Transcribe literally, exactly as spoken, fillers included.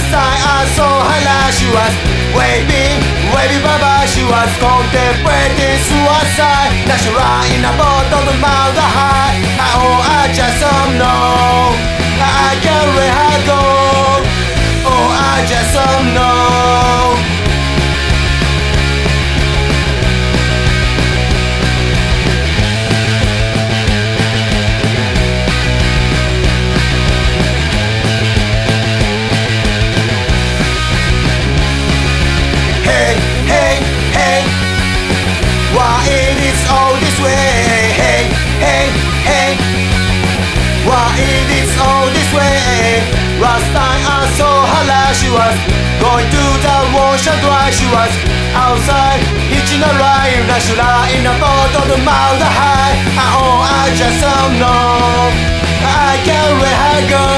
time I saw her last, she was waving, waving bye-bye. She was contemplating suicide. Now she riding a boat on the mountain high. Oh, I just don't know, I can't let her go. Oh, I just don't know. Hey, hey, hey, why it is all this way? Hey, hey, hey, why it is all this way? Last time I saw her last, she was going to the wash and dry. She was outside, hitching a ride. Now she lying in a boat on the mountain high. Oh, I just don't know, I can't let her go.